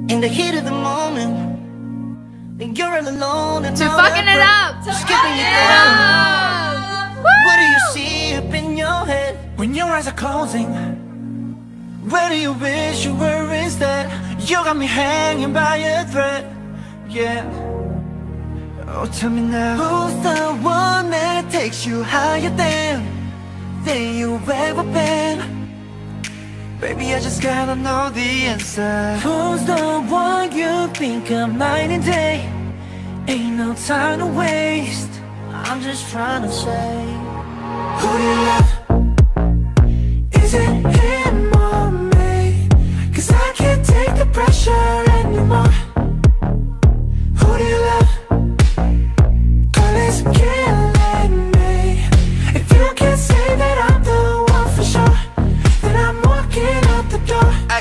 In the heat of the moment, when you're all alone and to fucking it up, to skipping it up. What do you see up in your head when your eyes are closing? Where do you wish you were instead? You got me hanging by a thread, yeah. Oh, tell me now, who's the one that takes you higher than you've ever been? Baby, I just gotta know the answer. Who's the one you think of night and day? Ain't no time to waste. I'm just trying to say, who do you love? Is it him or me? 'Cause I can't take the pressure anymore. Who do you love? Girl, it's killing me. If you can't say that I'm the one for sure, then I'm walking out the door. Ay,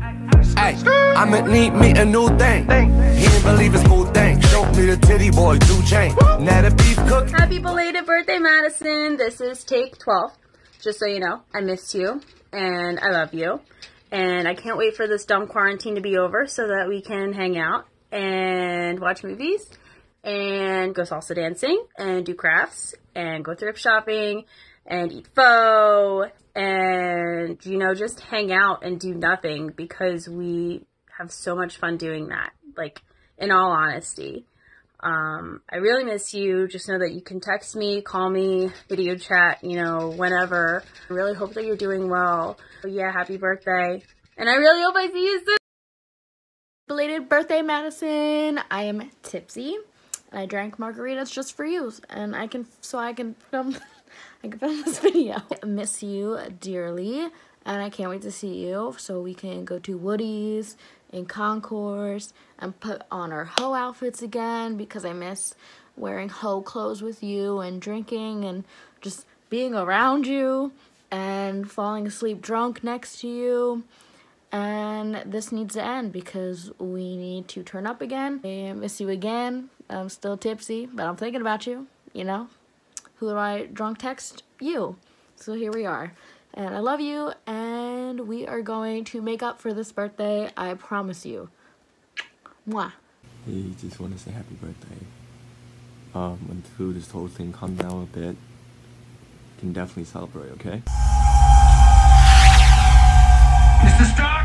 I'ma need me a new thing. He didn't believe his cool thing. Show me the titty boy, 2 chain. Now the beef cook. Happy belated birthday, Madison. This is take 12. Just so you know, I miss you and I love you. And I can't wait for this dumb quarantine to be over so that we can hang out and watch movies and go salsa dancing and do crafts and go thrift shopping and eat pho and, you know, just hang out and do nothing because we have so much fun doing that, like, in all honesty. I really miss you. Just know that you can text me, call me, video chat, you know, whenever. I really hope that you're doing well. But yeah, happy birthday. And I really hope I see you soon. Belated birthday, Madison. I am tipsy. And I drank margaritas just for you. And I can film this video. I miss you dearly. And I can't wait to see you so we can go to Woody's in Concourse and put on our hoe outfits again because I miss wearing hoe clothes with you and drinking and just being around you and falling asleep drunk next to you. And this needs to end because we need to turn up again. I miss you again. I'm still tipsy, but I'm thinking about you, you know. Who do I drunk text? You. So here we are. And I love you, and we are going to make up for this birthday, I promise you. Mwah. Hey, just want to say happy birthday. Until this whole thing calms down a bit, you can definitely celebrate, okay? Mr. Stark!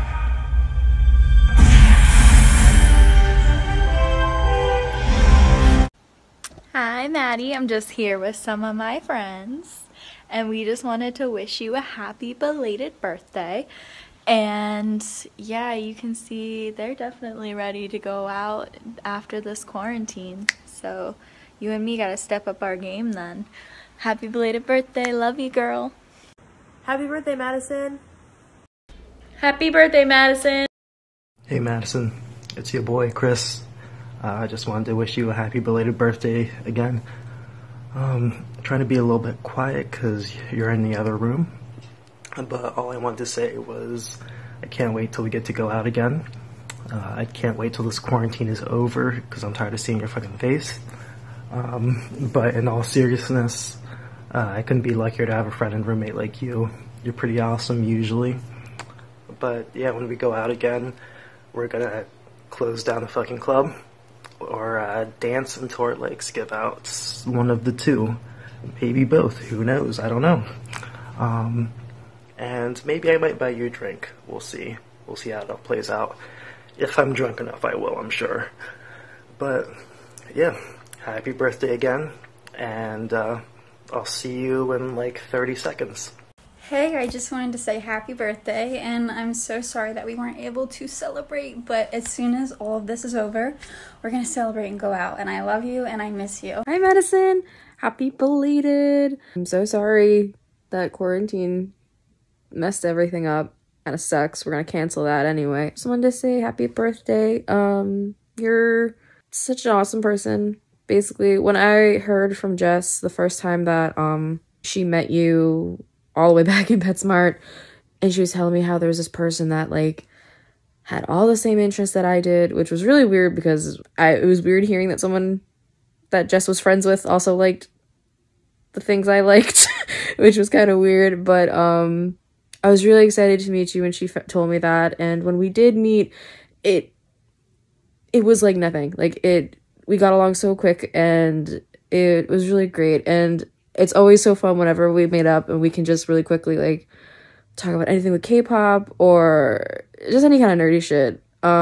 Hi, Maddie. I'm just here with some of my friends. And we just wanted to wish you a happy belated birthday. And yeah, you can see they're definitely ready to go out after this quarantine. So you and me gotta step up our game then. Happy belated birthday. Love you, girl. Happy birthday, Madison. Happy birthday, Madison. Hey, Madison. It's your boy, Chris. I just wanted to wish you a happy belated birthday again. Trying to be a little bit quiet because you're in the other room, but all I wanted to say was I can't wait till we get to go out again. I can't wait till this quarantine is over because I'm tired of seeing your fucking face. But in all seriousness, I couldn't be luckier to have a friend and roommate like you. You're pretty awesome usually. But yeah, when we go out again, we're gonna close down the fucking club or dance until our legs give out. It's one of the two. Maybe both. Who knows? I don't know. And maybe I might buy you a drink. We'll see. We'll see how it all plays out. If I'm drunk enough, I will, I'm sure. But yeah, happy birthday again. And I'll see you in like 30 seconds. Hey, I just wanted to say happy birthday, and I'm so sorry that we weren't able to celebrate, but as soon as all of this is over, we're gonna celebrate and go out, and I love you, and I miss you. Hi, Madison. Happy belated. I'm so sorry that quarantine messed everything up. Kinda sucks. We're gonna cancel that anyway. Just wanted to say happy birthday. You're such an awesome person. Basically, when I heard from Jess the first time that she met you all the way back in PetSmart, and she was telling me how there was this person that like had all the same interests that I did, which was really weird because it was weird hearing that someone that Jess was friends with also liked the things I liked, which was kind of weird. But I was really excited to meet you when she told me that, and when we did meet, it it was like nothing. Like we got along so quick, and it was really great. And it's always so fun whenever we meet up and we can just really quickly like talk about anything with K-pop or just any kind of nerdy shit.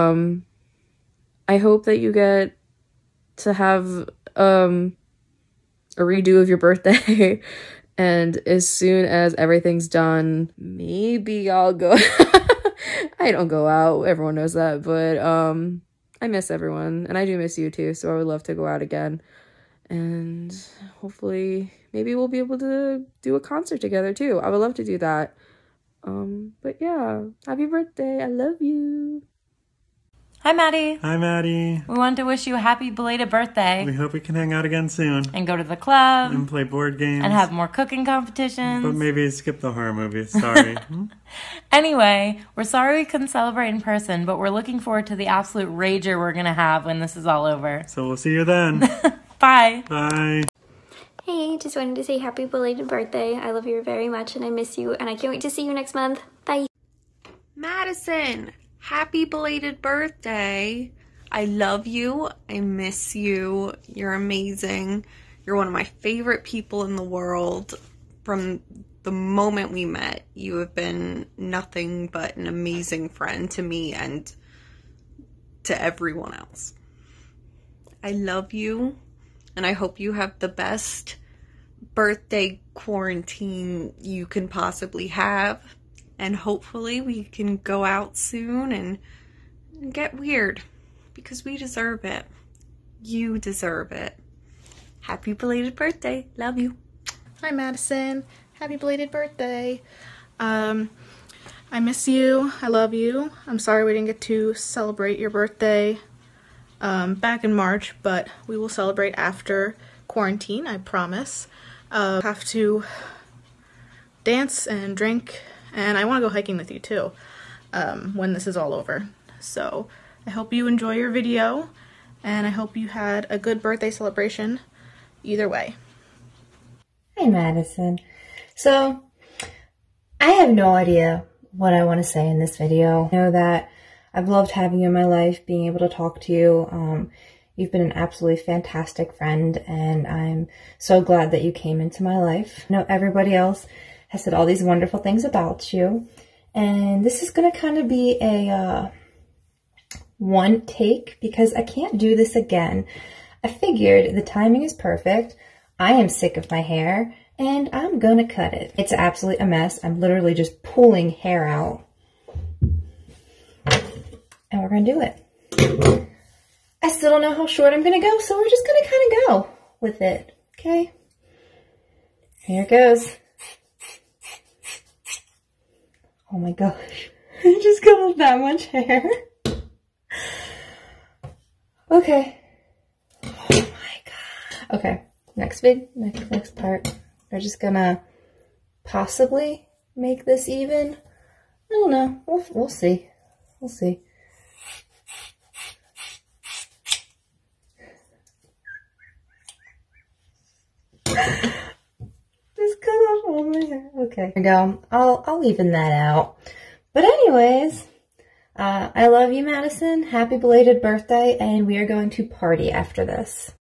I hope that you get to have a redo of your birthday. And as soon as everything's done, maybe I'll go. I don't go out, everyone knows that, but I miss everyone, and I do miss you too, so I would love to go out again. And hopefully maybe we'll be able to do a concert together too. I would love to do that. But yeah, happy birthday. I love you. Hi, Maddie. Hi, Maddie. We wanted to wish you a happy belated birthday. We hope we can hang out again soon. And go to the club. And play board games. And have more cooking competitions. But maybe skip the horror movies. Sorry. Anyway, we're sorry we couldn't celebrate in person, but we're looking forward to the absolute rager we're going to have when this is all over. So we'll see you then. Bye. Bye. Hey, just wanted to say happy belated birthday. I love you very much and I miss you, and I can't wait to see you next month. Bye. Madison, happy belated birthday. I love you. I miss you. You're amazing. You're one of my favorite people in the world. From the moment we met, you have been nothing but an amazing friend to me and to everyone else. I love you, and I hope you have the best birthday quarantine you can possibly have. And hopefully we can go out soon and get weird, because we deserve it. You deserve it. Happy belated birthday. Love you. Hi, Madison. Happy belated birthday. I miss you. I love you. I'm sorry we didn't get to celebrate your birthday back in March, but we will celebrate after quarantine, I promise. Have to dance and drink, and I want to go hiking with you too when this is all over. So I hope you enjoy your video, and I hope you had a good birthday celebration either way. Hi, Madison. So I have no idea what I want to say in this video. I know that I've loved having you in my life, being able to talk to you. You've been an absolutely fantastic friend, and I'm so glad that you came into my life. I know everybody else has said all these wonderful things about you, and this is going to kind of be a one take because I can't do this again. I figured the timing is perfect. I am sick of my hair, and I'm going to cut it. It's absolutely a mess. I'm literally just pulling hair out, and we're going to do it. I still don't know how short I'm going to go, so we're just going to kind of go with it, okay? Here it goes. Oh my gosh, I just got that much hair. Okay. Oh my god. Okay, next part. We're just gonna possibly make this even. I don't know. We'll see. We'll see. Just cut off all my hair. Okay. There we go. I'll even that out. But anyways, I love you, Madison. Happy belated birthday, and we are going to party after this.